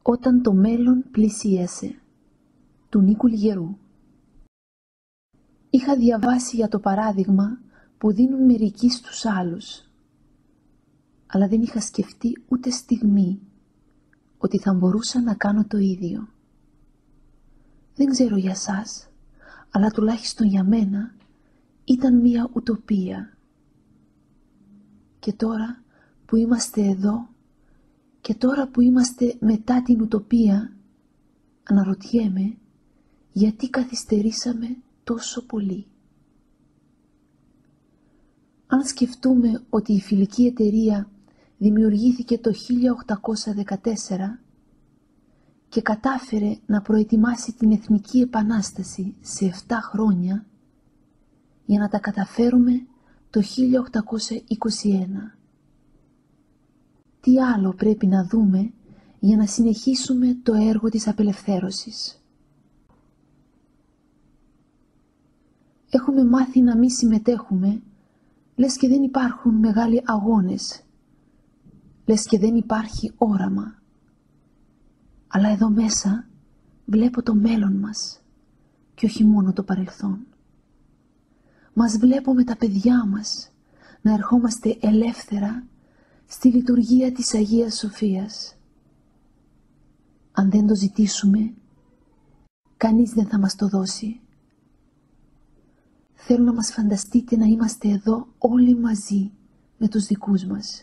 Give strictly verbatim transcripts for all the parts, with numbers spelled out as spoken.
Όταν το μέλλον πλησίασε, του Νίκου Λιγερού. Είχα διαβάσει για το παράδειγμα που δίνουν μερικοί στους άλλους, αλλά δεν είχα σκεφτεί ούτε στιγμή ότι θα μπορούσα να κάνω το ίδιο. Δεν ξέρω για σας, αλλά τουλάχιστον για μένα ήταν μία ουτοπία. Και τώρα που είμαστε εδώ, και τώρα που είμαστε μετά την ουτοπία, αναρωτιέμαι γιατί καθυστερήσαμε τόσο πολύ. Αν σκεφτούμε ότι η φιλική εταιρεία δημιουργήθηκε το χίλια οκτακόσια δεκατέσσερα και κατάφερε να προετοιμάσει την Εθνική Επανάσταση σε επτά χρόνια, για να τα καταφέρουμε το χίλια οκτακόσια είκοσι ένα. Τι άλλο πρέπει να δούμε για να συνεχίσουμε το έργο της απελευθέρωσης? Έχουμε μάθει να μη συμμετέχουμε, λες και δεν υπάρχουν μεγάλοι αγώνες, λες και δεν υπάρχει όραμα. Αλλά εδώ μέσα βλέπω το μέλλον μας και όχι μόνο το παρελθόν. Μας βλέπω με τα παιδιά μας να ερχόμαστε ελεύθερα στη λειτουργία της Αγίας Σοφίας. Αν δεν το ζητήσουμε, κανείς δεν θα μας το δώσει. Θέλω να μας φανταστείτε να είμαστε εδώ όλοι μαζί με τους δικούς μας.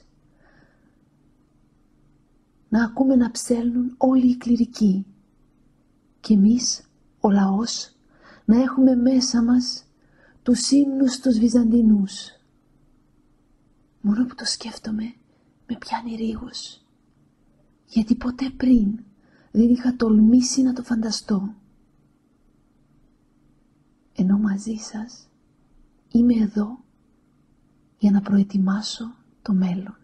Να ακούμε να ψέλνουν όλοι οι κληρικοί και εμείς, ο λαός, να έχουμε μέσα μας τους ύμνους τους Βυζαντινούς. Μόνο που το σκέφτομαι με πιάνει ρίγος, γιατί ποτέ πριν δεν είχα τολμήσει να το φανταστώ. Ενώ μαζί σας είμαι εδώ για να προετοιμάσω το μέλλον.